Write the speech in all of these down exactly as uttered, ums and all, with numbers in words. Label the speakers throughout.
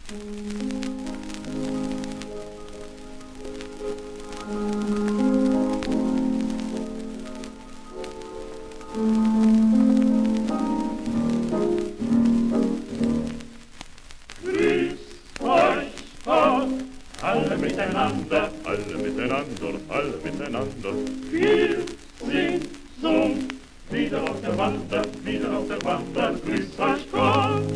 Speaker 1: Alle miteinander, alle miteinander, alle miteinander. Wir sind so wieder auf der Wander, wieder auf der Wander. Grüß euch Gott.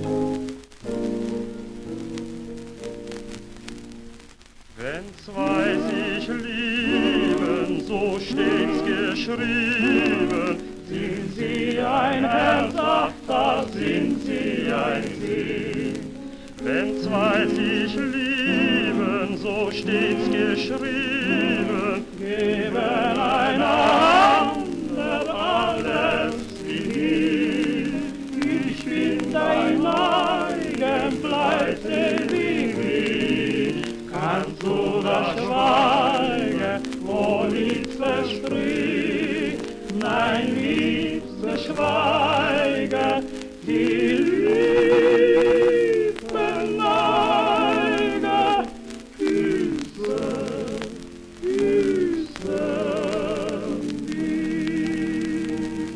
Speaker 1: Wenn zwei sich lieben, so steht's geschrieben. Sind sie ein Herz, ach, da sind sie ein Sie. Wenn zwei sich lieben, so steht's geschrieben, geben einander alles wie ich bin dein eigen, bleib ewig. Kannst du das schweigen, wo nichts verspricht? Nein, liebste Schweige, die Liebe neige, Küsse, Küsse mich.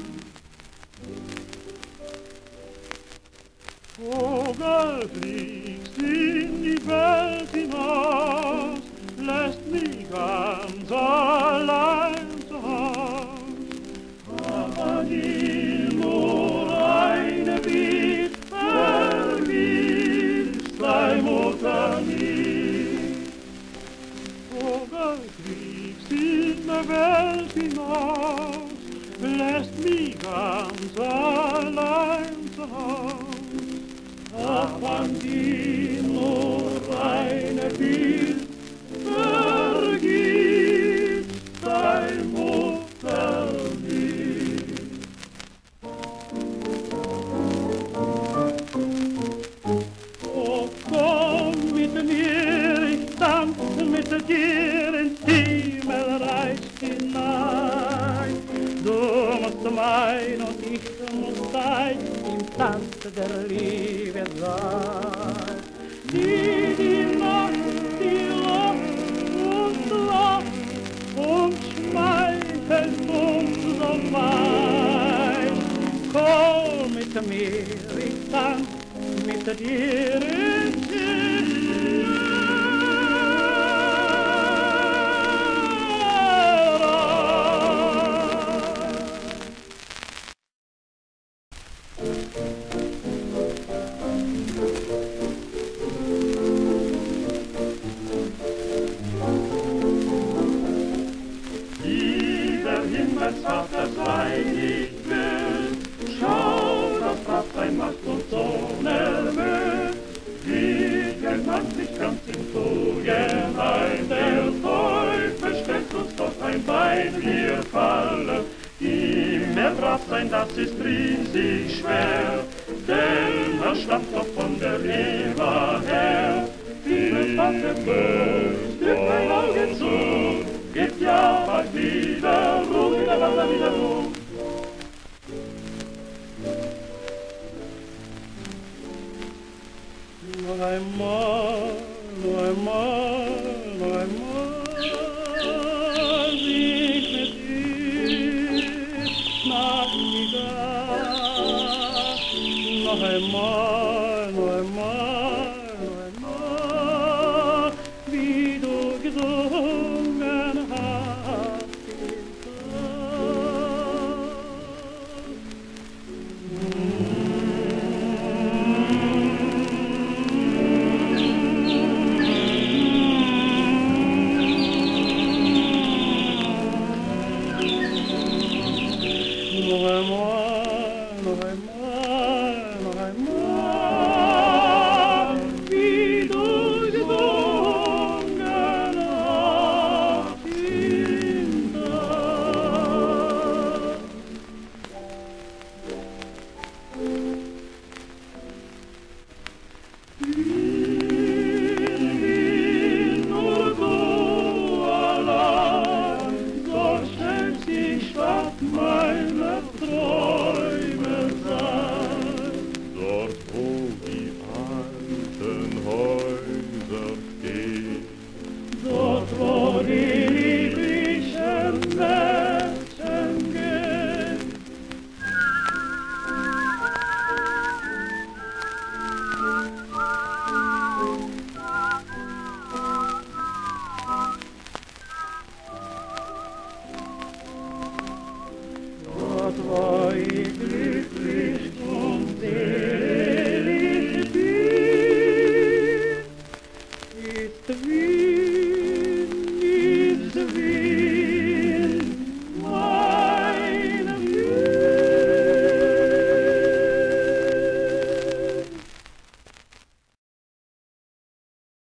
Speaker 1: Vogel fliegst in die Welt hinaus, lässt mich ganz allein zu Haus. Aber die nur eine Biet vergisst deine Mutter nicht. Vogel fliegst in der Welt hinaus, lässt mich ganz allein zu Haus. Ach, wann die nur eine Bild vergisst deine Mutter nicht. Oh, komm mit mir, ich tanze mit dir ins Himmelreich hinein. Du musst mein und ich muss dein, im Tanz der Liebe sein. Die, die Nacht, die lacht und lacht und schmeichelt uns so weit. Komm mit mir, ich tanz mit dir ins Himmelsvater sei nicht bös, schau, das Vater macht uns so nervös. Wir man sich ganz im Tugen ein, der Teufel stellt uns doch ein Bein, wir fallen. Immer brav sein, das ist riesig schwer, denn er stammt doch von der Eva her. Himmelsvater bös, drückt ein Auge zu, gibt ja bald wieder Ruhe, wieder Wasser, wieder Ruhe. Noch einmal, noch einmal, noch einmal, sing mit dir Nachmittag. Noch einmal, noch einmal, noch einmal, wie du gesungen hast. Noch einmal, noch einmal, noch einmal, wie du gesungen hast, Kinder.